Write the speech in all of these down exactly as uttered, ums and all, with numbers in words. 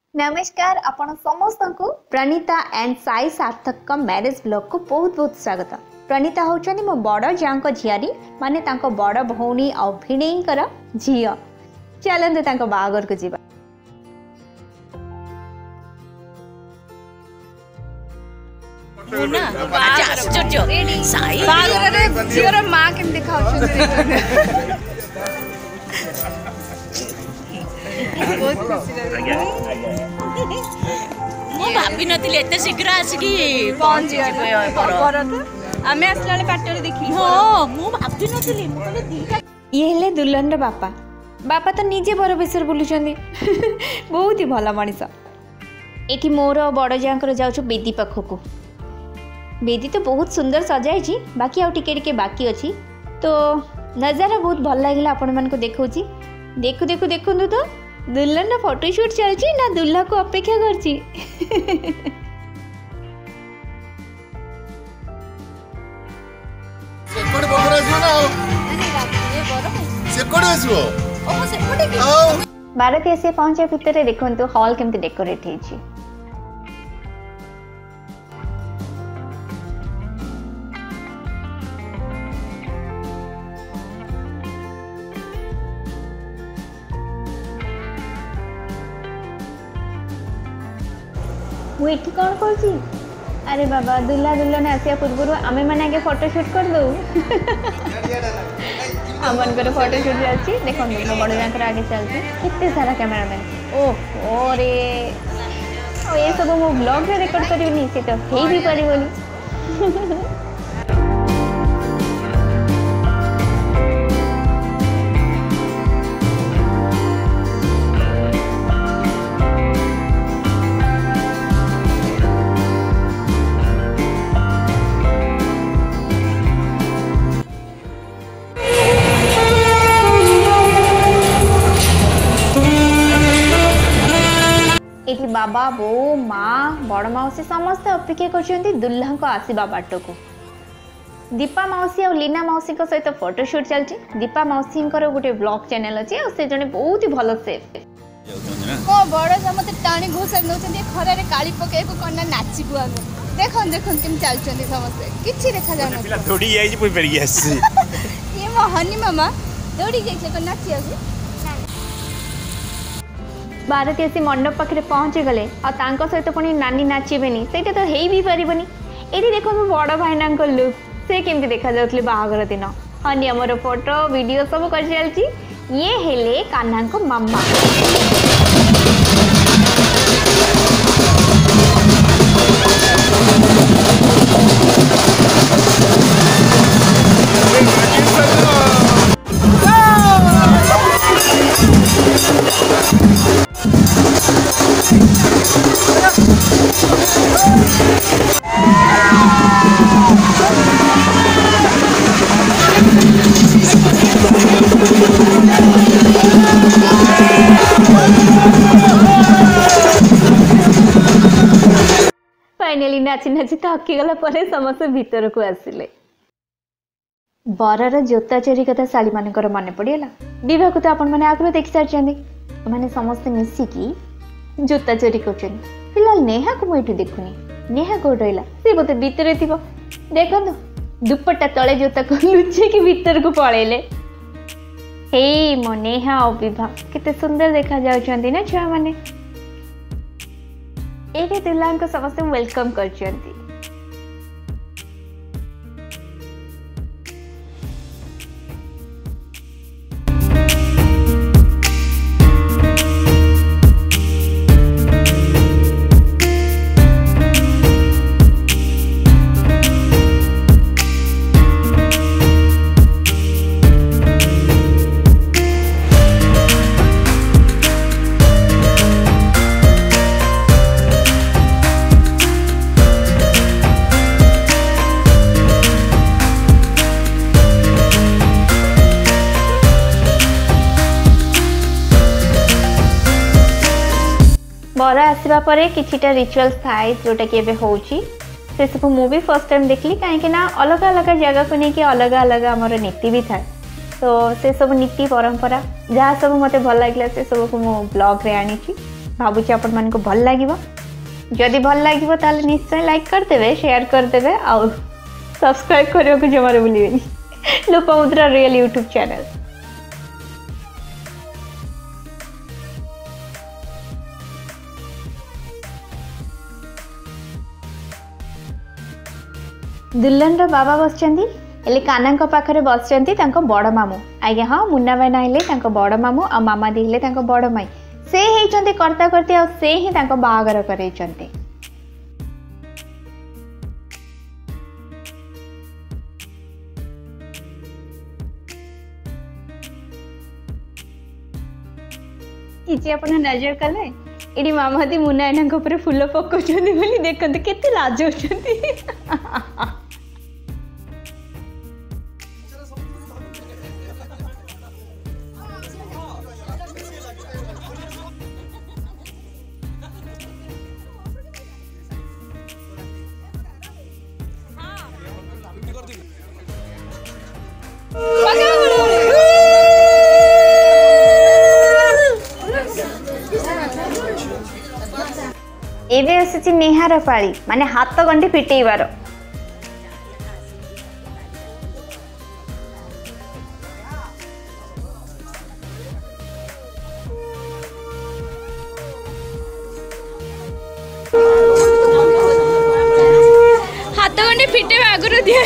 नमस्कार आपण समस्त को प्रणीता एंड साई सार्थक का मैरिज ब्लॉग को बहुत बहुत स्वागत। प्रणीता होचनी मो बड़ जांक झियारी माने तांको बड़ भौणी आ भिणेईकर झियो। चलंतु तांको बागर को जीवा। ना आश्चर्य साई बागर रे झियोर मां केम देखाउछन बहुत खुशी लगे मो भाबी नथिले एते शीघ्र आसिकी पहुंच जिवे परत आमे असला ले पाटरे देखि हो मो भाबी नथिले मो कहले दीटा ये हेले दुल्हन रे बापा बापा तो निजे बर बेसर बुलुचंदी बहुत ही भला मनिस। एठी मोर बड़ जांकर जाउछु बेदी पाखको। बेदी तो बहुत सुंदर सजाई छी, बाकी आउ टिके टिके बाकी अछि तो नजारा बहुत भल लागिला आपण मन को देखौची। देखु देखु देखु तो दुल्हन ना फोटोशूट चलची ना दुल्हा को अपेक्षा करची। सेकोड बकरा आसो ना ये बरो सेकोड आसो ओ सेकोड के भारत ऐसे पहुंचे भितर देखंतु हॉल केमते डेकोरेट हेची। वो एठी कौन करची? अरे बाबा दुल्हा दुल्हन आसिया पूर्व आमे माने आगे फोटोशूट कर दो। हमन कर फोटोशूट जाची देखो मो बड़ जाकर आगे चलती कितने सारा कैमरामैन ओह रे ओ ये सब मो ब्लॉग रे रिकॉर्ड करिवनी से तो हेई भी परिवनी। एठी बाबा बो माँ बड़ मौसी समस्त अपेक्षा कर दुल्हा को आसवा बाट को। दीपा मौसी और लीना मौसी को सहित फोटोशूट चलती। दीपा मौसी गोटे ब्लॉग चैनल अच्छे और से जने बहुत ही भल सेफ को बड़ समते टाणी घोषण नउछन खरा रे काली पके को कन्ना नाची बुआ देखन देखन केम चलचंदी समस्त किछि देखा जाना पिला थोड़ी आइ पुई पेरी आसी ये मो हनी मामा दौड़ी जाइछे को नाची आसी भारत ऐसी मंडप पाखे पहुंची गले और तांको सहित पुणी नानी नाचबेनी से तो हेई भी पारिबनी। एठी देखो मो बड़ भाईना को लुक से केमती देखा जाउतले बाहागर दिन हनी हमर फोटो वीडियो सब कर चलची। ये हेले कान्हा को मम्मा फाइनली नाची नाची थकी गला परे समस्त भीतर को आसिले। बरर जोता चोरी कथा शाली मानकर मन पड़ेगा। विवाह को तो आपण मैंने आगु देखी सारी मैंने समस्त मिसिकी जोता चोरी कर। फिलहाल नेहा को मुझे देखुनी नेहा कौट रहा सी बोते भीतर थी देखो दुपट्टा तले जोता को लुचे कि भीतर को पड़ेले। हे मो नेहा और विवाह केते सुंदर देखा जाउछंती ना छुआ माने। एटे दुल्हन को समस्त वेलकम करछंती। बर आसवा परे किछिटा रिचुअल्स थाए जोटा कि एबे होउची से सब मु भी फर्स्ट टाइम देखली काहे ना अलग अलग जगह को नहीं कि अलग अलग हमर नीति भी थाए तो से सब नीति परंपरा जहाँ सब मते भल लागला से सब को मो ब्लॉग रे आनी छी भावुची आपण मानको भल लागिवो जदि भल लागिवो ताले निश्चय लाइक करदेवे शेयर करदेवे आ सब्सक्राइब करियो को जमारे भूलिबेनी लोपामुद्रा रियल यूट्यूब चैनल। दुल्हन रो बाबा बसचंदी एले काना पाखे बसचंदी तांको बड़ मामू आज्ञा हाँ मुन्ना भाई नाइले तांको बड़ मामू आ मामा दिले तांको बड़ माई से हेचंती कर्ता करती आ से ही तांको बाहागर करैचंती। किछि अपन नजर कले एडी मामा दी मुन्ना एनांको ऊपर फूल पकोचंदी बोली देखंत केते लाज होचंती। एबे आसी नेहार पाली माने हाथ गंडी फिटेबार हाथ गंडी फिटे आगुर दिया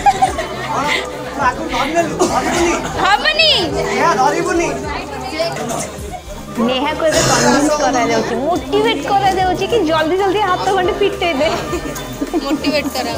नेहा को कन्विंस करा जाउची मोटिवेट करा जाउची कि जल्दी जल्दी हाथ गंडी फिटे दे मोटिवेट करा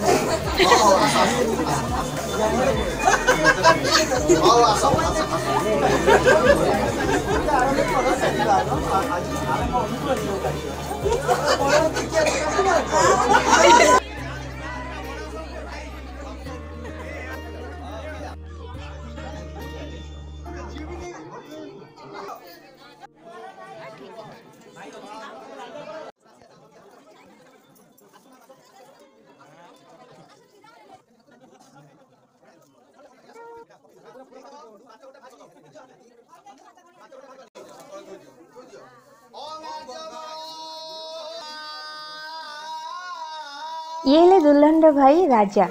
ये ले दुल्हन रो भाई राजा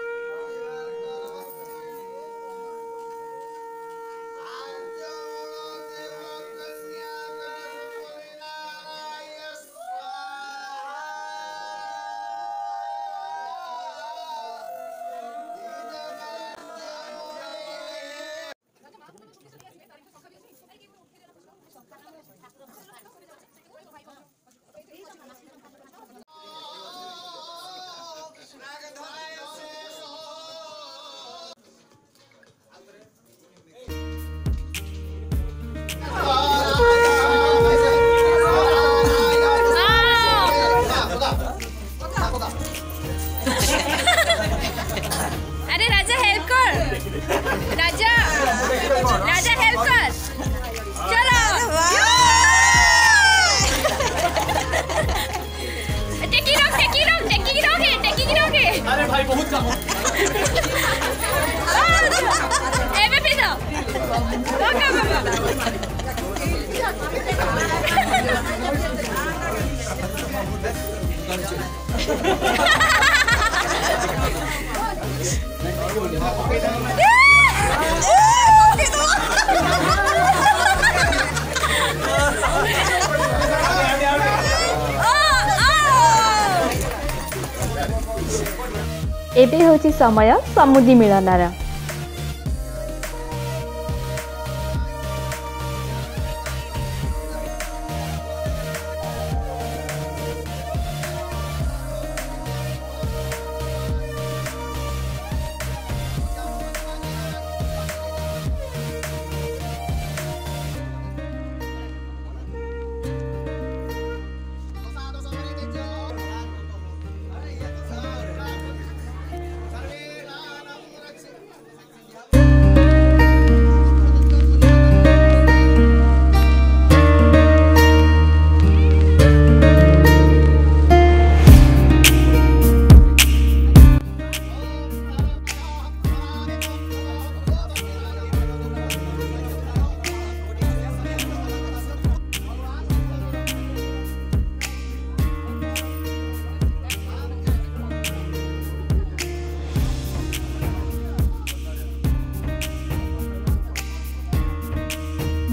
एबे होची समय समुदी मिलनार।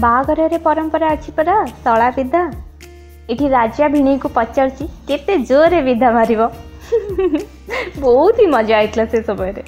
बाहागर रे परंपरा अच्छी परा तला विधा इठी राजा भिणी को पचारची केते जोरे विधा मारिबो बहुत ही मजा आइतला से समय रे।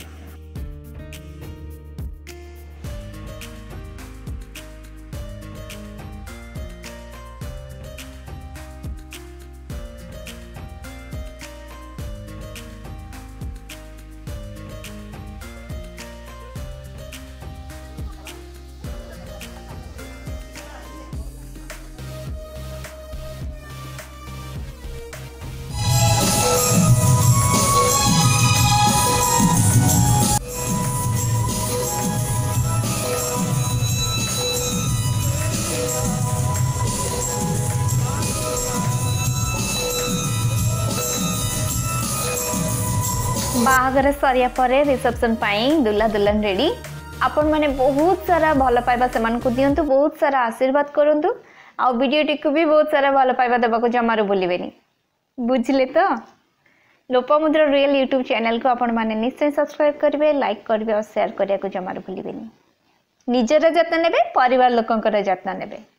बाहागर सरिया परे रिसेप्शन पाई दुल्हा दुल्हन रेडी आपण माने बहुत सारा भल पाइबा सेमान को दियंतु बहुत सारा आशीर्वाद करंतु आ वीडियो टिक भी बहुत सारा भल पाइबा देबा को जमारो भूलिबेनी बुझले तो। लोपामुद्रा रियल यूट्यूब चैनल को आपण माने निश्चय सब्सक्राइब करिवे लाइक करिवे और शेयर करिया को जमारो भूलिबेनी। निजर जत्न नेबे परिवार लोकंकर जत्न नेबे।